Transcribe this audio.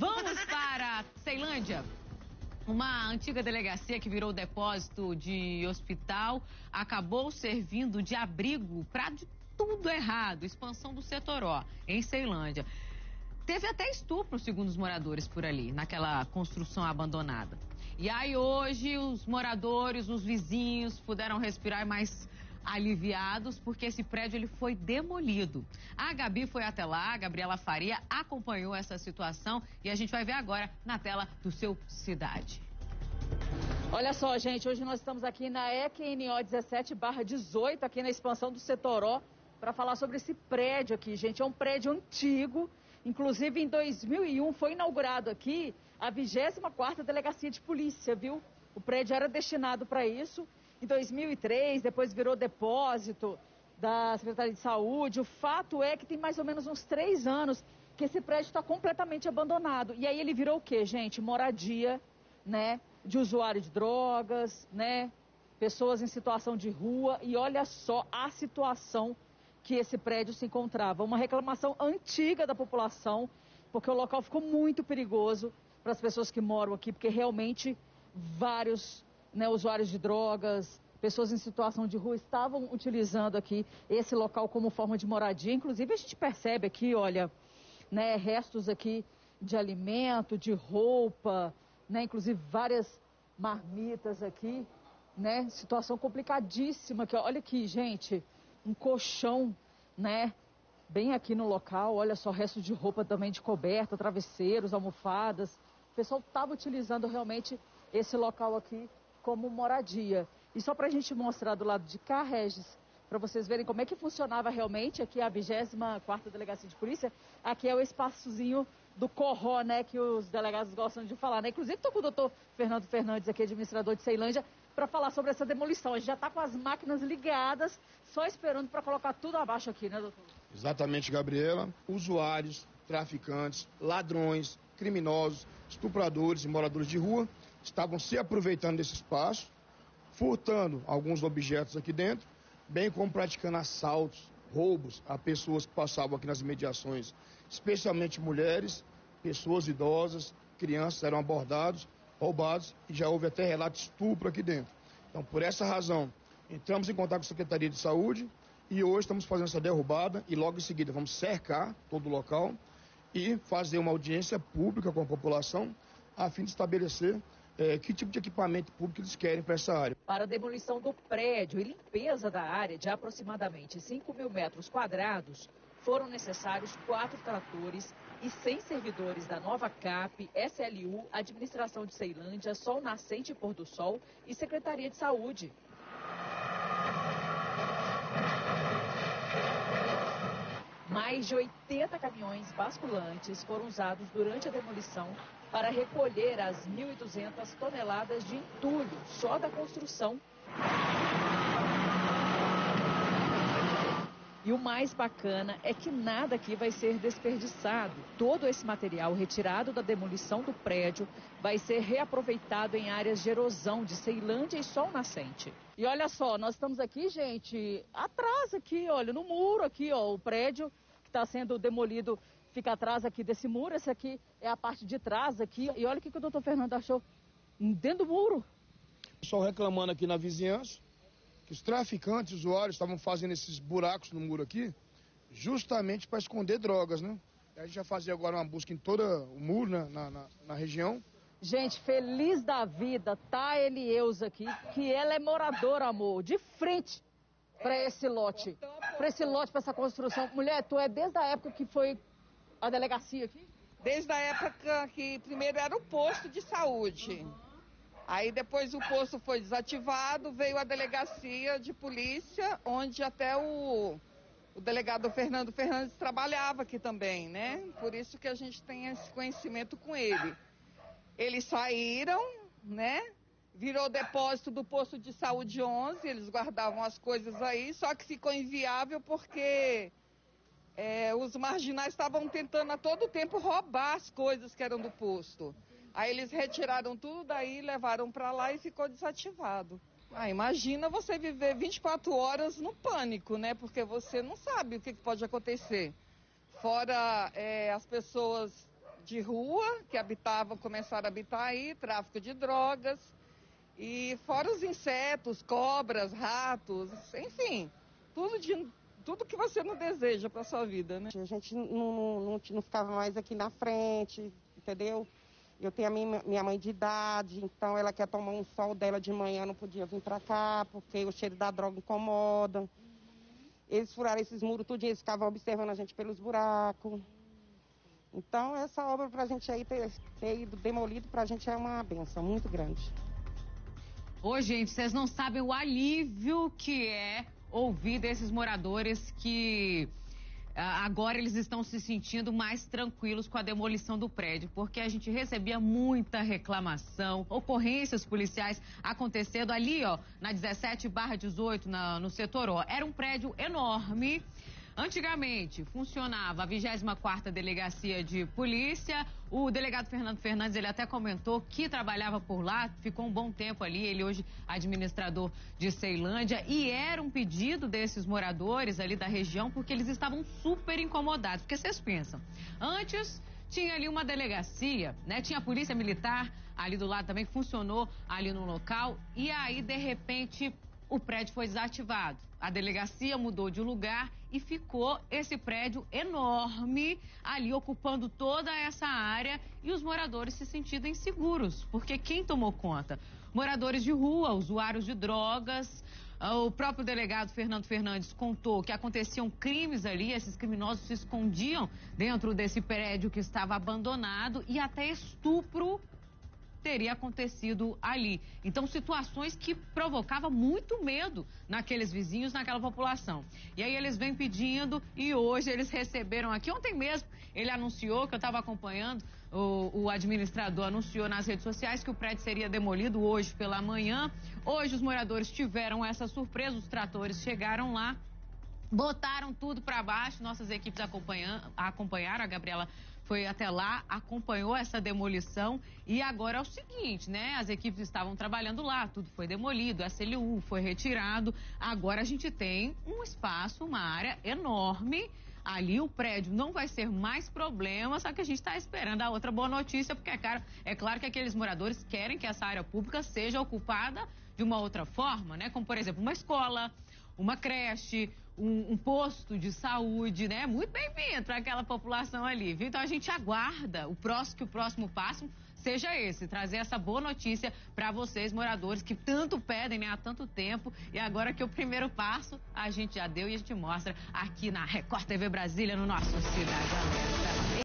Vamos para Ceilândia. Uma antiga delegacia que virou depósito de hospital acabou servindo de abrigo para tudo errado. Expansão do Setoró, em Ceilândia. Teve até estupro, segundo os moradores por ali, naquela construção abandonada. E aí hoje os moradores, os vizinhos puderam respirar mais aliviados porque esse prédio ele foi demolido. A Gabi foi até lá, a Gabriela Faria acompanhou essa situação e a gente vai ver agora na tela do seu Cidade. Olha só, gente, hoje nós estamos aqui na EQNO 17/18, aqui na expansão do Setoró, para falar sobre esse prédio aqui, gente. É um prédio antigo, inclusive em 2001 foi inaugurado aqui a 24ª Delegacia de Polícia, viu? O prédio era destinado para isso. Em 2003, depois virou depósito da Secretaria de Saúde. O fato é que tem mais ou menos uns 3 anos que esse prédio está completamente abandonado. E aí ele virou o quê, gente? Moradia, né? De usuário de drogas, né? Pessoas em situação de rua. E olha só a situação que esse prédio se encontrava. Uma reclamação antiga da população, porque o local ficou muito perigoso para as pessoas que moram aqui, porque realmente vários, né, usuários de drogas, pessoas em situação de rua estavam utilizando aqui esse local como forma de moradia. Inclusive a gente percebe aqui, olha, né, restos aqui de alimento, de roupa, né, inclusive várias marmitas aqui, né, situação complicadíssima aqui. Olha aqui, gente, um colchão, né, bem aqui no local. Olha só, restos de roupa também, de coberta, travesseiros, almofadas. O pessoal estava utilizando realmente esse local aqui como moradia. E só para a gente mostrar do lado de cá, Regis, para vocês verem como é que funcionava realmente aqui a 24ª Delegacia de Polícia, aqui é o espaçozinho do Corró, né, que os delegados gostam de falar, né? Inclusive estou com o doutor Fernando Fernandes aqui, administrador de Ceilândia, para falar sobre essa demolição. A gente já está com as máquinas ligadas, só esperando para colocar tudo abaixo aqui, né, doutor? Exatamente, Gabriela. Usuários, traficantes, ladrões, criminosos, estupradores e moradores de rua estavam se aproveitando desse espaço, furtando alguns objetos aqui dentro, bem como praticando assaltos, roubos a pessoas que passavam aqui nas imediações, especialmente mulheres, pessoas idosas, crianças eram abordados, roubados e já houve até relato de estupro aqui dentro. Então, por essa razão, entramos em contato com a Secretaria de Saúde e hoje estamos fazendo essa derrubada e logo em seguida vamos cercar todo o local e fazer uma audiência pública com a população a fim de estabelecer que tipo de equipamento público eles querem para essa área. Para a demolição do prédio e limpeza da área de aproximadamente 5.000 metros quadrados, foram necessários 4 tratores e 100 servidores da Nova CAP, SLU, Administração de Ceilândia, Sol Nascente e Pôr do Sol e Secretaria de Saúde. Mais de 80 caminhões basculantes foram usados durante a demolição para recolher as 1.200 toneladas de entulho só da construção. E o mais bacana é que nada aqui vai ser desperdiçado. Todo esse material retirado da demolição do prédio vai ser reaproveitado em áreas de erosão de Ceilândia e Sol Nascente. E olha só, nós estamos aqui, gente, atrás aqui, olha, no muro aqui, ó, o prédio que está sendo demolido fica atrás aqui desse muro. Esse aqui é a parte de trás aqui. E olha o que o doutor Fernando achou dentro do muro. O pessoal reclamando aqui na vizinhança que os traficantes, usuários, estavam fazendo esses buracos no muro aqui justamente para esconder drogas, né? A gente já fazia agora uma busca em todo o muro, né, na região. Gente, feliz da vida, tá, Elieusa aqui, que ela é moradora, amor, de frente para esse lote, para essa construção. Mulher, tu é desde a época que foi a delegacia aqui? Desde a época que primeiro era o posto de saúde. Aí depois o posto foi desativado, veio a delegacia de polícia, onde até o delegado Fernando Fernandes trabalhava aqui também, né? Por isso que a gente tem esse conhecimento com ele. Eles saíram, né? Virou depósito do posto de saúde 11, eles guardavam as coisas aí, só que ficou inviável porque os marginais estavam tentando a todo tempo roubar as coisas que eram do posto. Aí eles retiraram tudo daí, levaram para lá e ficou desativado. Imagina você viver 24 horas no pânico, né? Porque você não sabe o que pode acontecer. Fora as pessoas de rua que começaram a habitar aí, tráfico de drogas, e fora os insetos, cobras, ratos, enfim, tudo que você não deseja para sua vida, né? A gente não ficava mais aqui na frente, entendeu? Eu tenho a minha mãe de idade, então ela quer tomar um sol dela de manhã, não podia vir para cá, porque o cheiro da droga incomoda. Eles furaram esses muros tudinho, eles ficavam observando a gente pelos buracos. Então, essa obra pra gente aí ter ido demolido, pra gente é uma benção muito grande. Ô, gente, vocês não sabem o alívio que é ouvir desses moradores que agora eles estão se sentindo mais tranquilos com a demolição do prédio, porque a gente recebia muita reclamação, ocorrências policiais acontecendo ali, ó, na 17/18, no setor O. Era um prédio enorme. Antigamente, funcionava a 24ª Delegacia de Polícia. O delegado Fernando Fernandes, ele até comentou que trabalhava por lá, ficou um bom tempo ali, ele hoje administrador de Ceilândia, e era um pedido desses moradores ali da região, porque eles estavam super incomodados. Porque vocês pensam, antes tinha ali uma delegacia, né? Tinha a polícia militar ali do lado também, que funcionou ali no local, e aí, de repente, o prédio foi desativado. A delegacia mudou de lugar e ficou esse prédio enorme ali ocupando toda essa área e os moradores se sentindo inseguros. Porque quem tomou conta? Moradores de rua, usuários de drogas. O próprio delegado Fernando Fernandes contou que aconteciam crimes ali, esses criminosos se escondiam dentro desse prédio que estava abandonado e até estupro teria acontecido ali. Então, situações que provocavam muito medo naqueles vizinhos, naquela população. E aí eles vêm pedindo e hoje eles receberam aqui. Ontem mesmo ele anunciou, que eu estava acompanhando, o administrador anunciou nas redes sociais que o prédio seria demolido hoje pela manhã. Hoje os moradores tiveram essa surpresa, os tratores chegaram lá, botaram tudo para baixo, nossas equipes acompanharam, a Gabriela foi até lá, acompanhou essa demolição e agora é o seguinte, né? As equipes estavam trabalhando lá, tudo foi demolido, a SLU foi retirado, agora a gente tem um espaço, uma área enorme. Ali o prédio não vai ser mais problema, só que a gente está esperando a outra boa notícia, porque é claro que aqueles moradores querem que essa área pública seja ocupada de uma outra forma, né? Como, por exemplo, uma escola, uma creche, um posto de saúde, né? Muito bem-vindo para aquela população ali, viu? Então a gente aguarda que o próximo passo seja esse, trazer essa boa notícia para vocês, moradores, que tanto pedem, né, há tanto tempo. E agora que o primeiro passo a gente já deu e a gente mostra aqui na Record TV Brasília, no nosso Cidade Alerta.